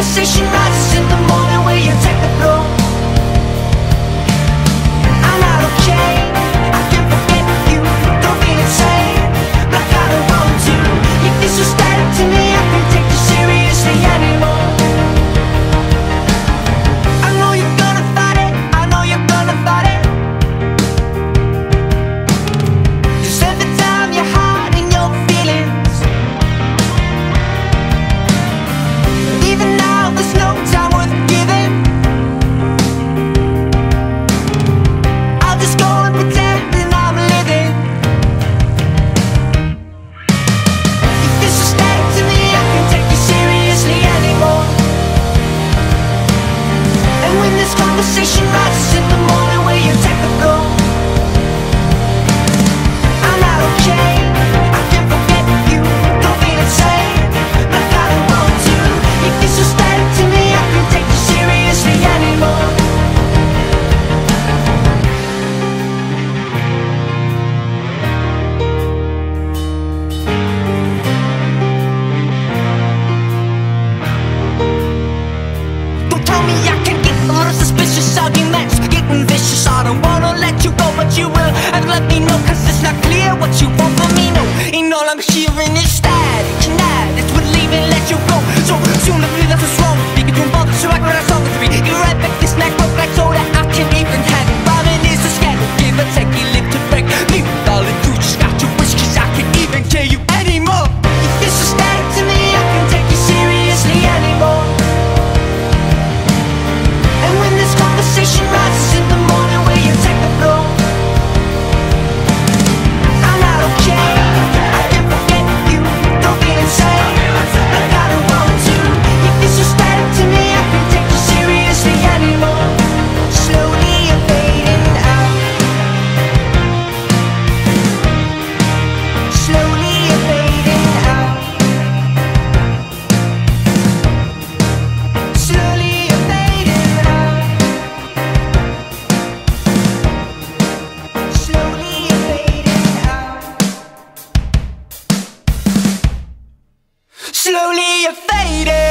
conversation rises in the morning where you take the floor. I'm not okay, I can't forget you. Don't feel insane, but I gotta want to. If this was static to me, I can't take you seriously anymore. I know you're gonna fight it, I know you're gonna fight it. 'Cause every time you're hiding your feelings, and even now there's no time worth giving. I'll just go and pretend that I'm living. If this was static to me, I can't take you seriously anymore. And when this conversation rises in the morning where you take the floor, I'm not okay, I can't forget you. Don't feel insane, but I gotta want to. If this was static to me, I can't take you seriously anymore. Don't tell me I can get a little suspicious. Arguments getting vicious. I don't wanna let you go, but you will. And let me know, 'cause it's not clear what you want from me. No, and all I'm hearing is static. Tonight, it's with leaving, let you go. So soon as we that's what's wrong. You can do both, so I can write a song with me. You right back this neck broke like so that I can't even handle. Rhyming is a scandal. Give or take, you live to break me. Darling, you just got your wish, 'cause I can't even care you anymore. If this was static to me, I can't take you seriously anymore. And when this conversation rises in the morning where you take the floor, I'm not okay, I can't forget you. Don't feel insane, but I gotta want to. If this was static to me, I can't take you seriously anymore. Slowly you're fading out. Slowly you're fading out. Slowly you're fading out. Slowly you're fading out. Slowly you're fading.